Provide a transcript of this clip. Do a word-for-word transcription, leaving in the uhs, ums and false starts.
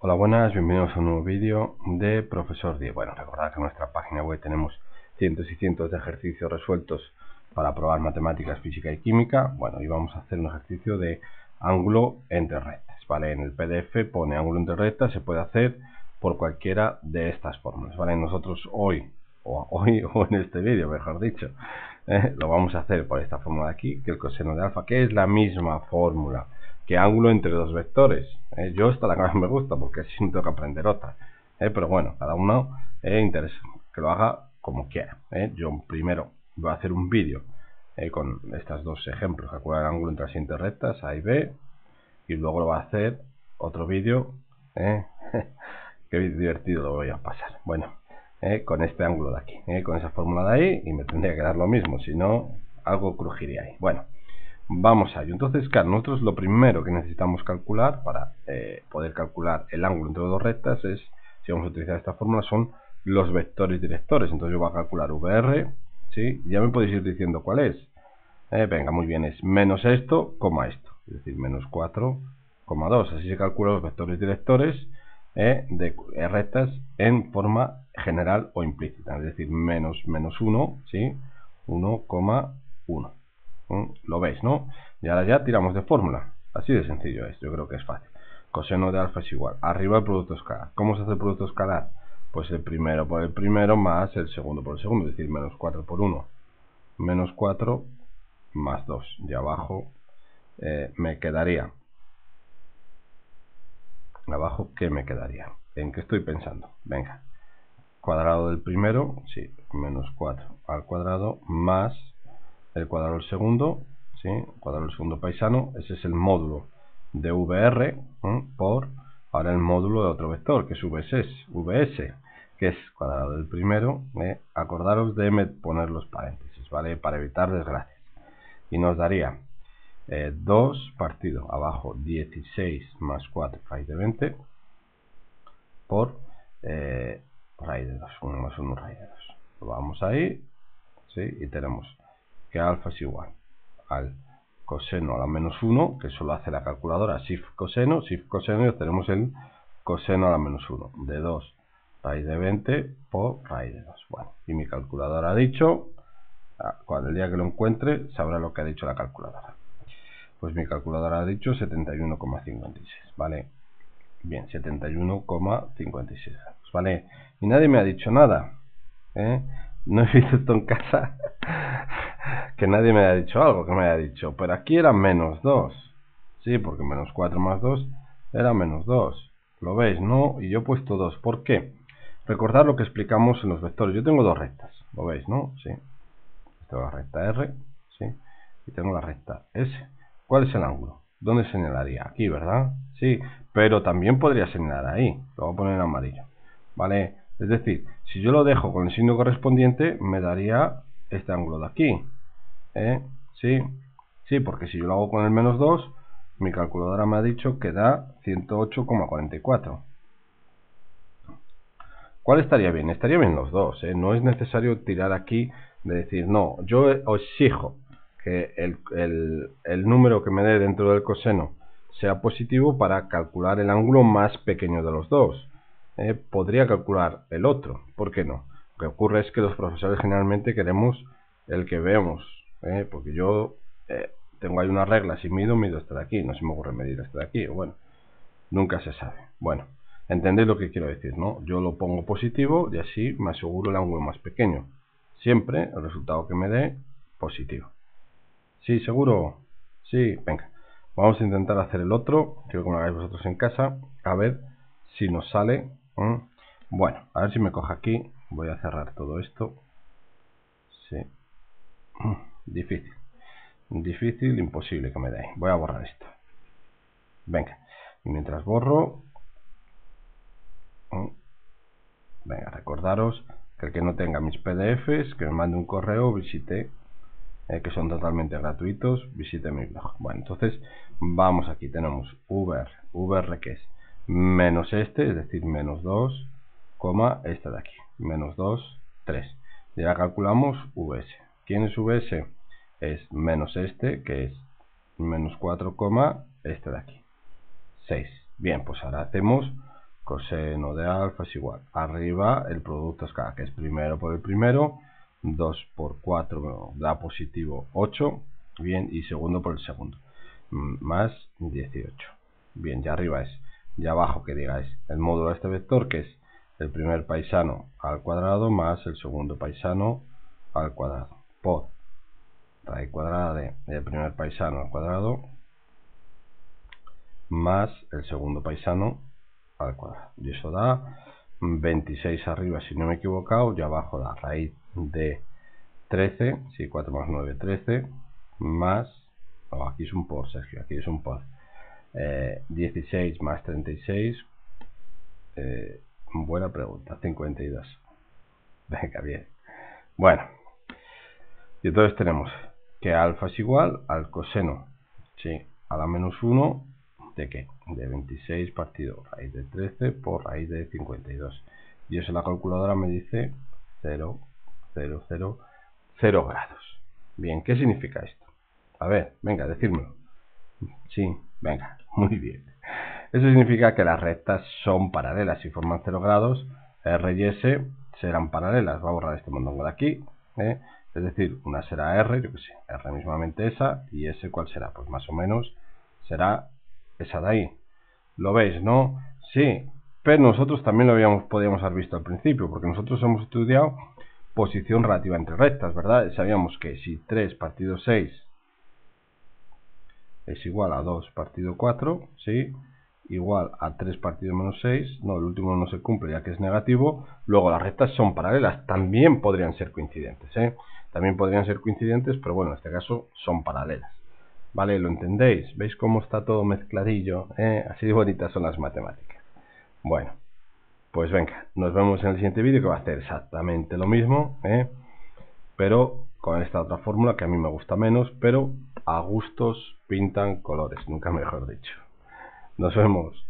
Hola, buenas, bienvenidos a un nuevo vídeo de Profesor diez. Bueno, recordad que en nuestra página web tenemos cientos y cientos de ejercicios resueltos para probar matemáticas, física y química. Bueno, y vamos a hacer un ejercicio de ángulo entre rectas, ¿vale? En el P D F pone ángulo entre rectas, se puede hacer por cualquiera de estas fórmulas, ¿vale? Nosotros hoy, o hoy o en este vídeo, mejor dicho, eh, lo vamos a hacer por esta fórmula de aquí, que el coseno de alfa, que es la misma fórmula que ángulo entre dos vectores. Eh, yo esta la que más me gusta porque así no tengo que aprender otra. Eh, pero bueno, cada uno eh, interesa que lo haga como quiera. Eh. Yo primero voy a hacer un vídeo eh, con estos dos ejemplos, calcular el ángulo entre las siguientes rectas, A y B, y luego lo voy a hacer otro vídeo. Eh. Qué divertido lo voy a pasar. Bueno, eh, con este ángulo de aquí, eh, con esa fórmula de ahí, y me tendría que dar lo mismo, si no, algo crujiría ahí. Bueno. Vamos a ello. Entonces, claro, nosotros lo primero que necesitamos calcular para eh, poder calcular el ángulo entre dos rectas es, si vamos a utilizar esta fórmula, son los vectores directores. Entonces yo voy a calcular V R, ¿sí? Ya me podéis ir diciendo cuál es. Eh, venga, muy bien, es menos esto, coma esto. Es decir, menos cuatro coma dos. Así se calculan los vectores directores eh, de eh, rectas en forma general o implícita. Es decir, menos menos uno, ¿sí? uno coma uno. Lo veis, ¿no? Y ahora ya tiramos de fórmula. Así de sencillo es, yo creo que es fácil. Coseno de alfa es igual. Arriba el producto escalar. ¿Cómo se hace el producto escalar? Pues el primero por el primero más el segundo por el segundo. Es decir, menos cuatro por uno. Menos cuatro más dos. Y abajo eh, me quedaría. Abajo, ¿qué me quedaría? ¿En qué estoy pensando? Venga. Cuadrado del primero, sí, menos cuatro al cuadrado más el cuadrado del segundo, ¿sí? El cuadrado del segundo paisano, ese es el módulo de V R, ¿eh? Por ahora el módulo de otro vector, que es V S, V S, que es cuadrado del primero, ¿eh? Acordaros de poner los paréntesis, ¿vale? Para evitar desgracias. Y nos daría eh, dos partido abajo dieciséis más cuatro raíz de veinte por eh, raíz de dos, uno más uno raíz de dos. Lo vamos ahí, ¿sí? Y tenemos que alfa es igual al coseno a la menos uno, que solo hace la calculadora shift coseno, shift coseno, y obtenemos el coseno a la menos uno de dos raíz de veinte por raíz de dos. Bueno, y mi calculadora ha dicho, cuando el día que lo encuentre sabrá lo que ha dicho la calculadora. Pues mi calculadora ha dicho setenta y uno coma cincuenta y seis, ¿vale? Bien, setenta y uno coma cincuenta y seis grados, ¿vale? Y nadie me ha dicho nada, ¿eh? No he visto esto en casa que nadie me haya dicho algo, que me haya dicho, pero aquí era menos dos. Sí, porque menos cuatro más dos era menos dos. ¿Lo veis, no? Y yo he puesto dos. ¿Por qué? Recordad lo que explicamos en los vectores. Yo tengo dos rectas. ¿Lo veis, no? Sí. Tengo la recta R, ¿sí? Y tengo la recta S. ¿Cuál es el ángulo? ¿Dónde señalaría? Aquí, ¿verdad? Sí, pero también podría señalar ahí. Lo voy a poner en amarillo. ¿Vale? Es decir, si yo lo dejo con el signo correspondiente, me daría este ángulo de aquí. ¿Eh? Sí, sí, porque si yo lo hago con el menos dos, mi calculadora me ha dicho que da ciento ocho coma cuarenta y cuatro. ¿Cuál estaría bien? Estaría bien los dos, ¿eh? No es necesario tirar aquí de decir, no, yo exijo que el, el, el número que me dé dentro del coseno sea positivo para calcular el ángulo más pequeño de los dos. Eh, podría calcular el otro, ¿por qué no? Lo que ocurre es que los profesores generalmente queremos el que vemos, ¿eh? Porque yo eh, tengo ahí una regla, si mido, mido este de aquí, no se me ocurre medir este de aquí, bueno, nunca se sabe. Bueno, entendéis lo que quiero decir, ¿no? Yo lo pongo positivo y así me aseguro el ángulo más pequeño. Siempre el resultado que me dé, positivo. ¿Sí, seguro? Sí, venga. Vamos a intentar hacer el otro, quiero que lo hagáis vosotros en casa, a ver si nos sale. ¿eh? Bueno, a ver si me coge aquí. Voy a cerrar todo esto. Sí. Difícil. Difícil, imposible que me dé. Voy a borrar esto. Venga. Y mientras borro... Venga, recordaros que el que no tenga mis P D Fs, que me mande un correo, visite, eh, que son totalmente gratuitos, visite mi blog. Bueno, entonces vamos aquí, tenemos V R, V R que es menos este, es decir, menos dos, coma este de aquí, menos dos, tres. Y ahora calculamos V S. ¿Quién es V S? Es menos este, que es menos cuatro, este de aquí, seis. Bien, pues ahora hacemos coseno de alfa es igual, arriba el producto escalar, que es primero por el primero, dos por cuatro da positivo ocho, bien, y segundo por el segundo, más dieciocho. Bien, ya arriba es, ya abajo que digáis el módulo de este vector, que es el primer paisano al cuadrado más el segundo paisano al cuadrado, por raíz cuadrada de el primer paisano al cuadrado más el segundo paisano al cuadrado. Y eso da veintiséis arriba, si no me he equivocado, y abajo da raíz de trece, sí, cuatro más nueve, trece, más, oh, aquí es un por, Sergio, aquí es un por, eh, dieciséis más treinta y seis, eh, buena pregunta, cincuenta y dos. Venga, bien. Bueno, y entonces tenemos que alfa es igual al coseno, sí, a la menos uno, ¿de qué? De veintiséis partido raíz de trece por raíz de cincuenta y dos. Y eso en la calculadora me dice cero, cero, cero, cero grados. Bien, ¿qué significa esto? A ver, venga, decírmelo. Sí, venga, muy bien. Eso significa que las rectas son paralelas. Si forman cero grados, R y S serán paralelas. Voy a borrar este mondongo de aquí, ¿eh? Es decir, una será R, yo que sé, R mismamente esa, y S ¿cuál será? Pues más o menos será esa de ahí. ¿Lo veis, no? Sí, pero nosotros también lo habíamos, podíamos haber visto al principio, porque nosotros hemos estudiado posición relativa entre rectas, ¿verdad? Sabíamos que si tres partido seis es igual a dos partido cuatro, ¿sí? Igual a tres partido menos seis, no, el último no se cumple ya que es negativo, luego las rectas son paralelas, también podrían ser coincidentes, ¿eh? También podrían ser coincidentes, pero bueno, en este caso son paralelas. ¿Vale? ¿Lo entendéis? ¿Veis cómo está todo mezcladillo? ¿Eh? Así de bonitas son las matemáticas. Bueno, pues venga, nos vemos en el siguiente vídeo que va a hacer exactamente lo mismo, ¿eh? Pero con esta otra fórmula que a mí me gusta menos, pero a gustos pintan colores, nunca mejor dicho. Nos vemos.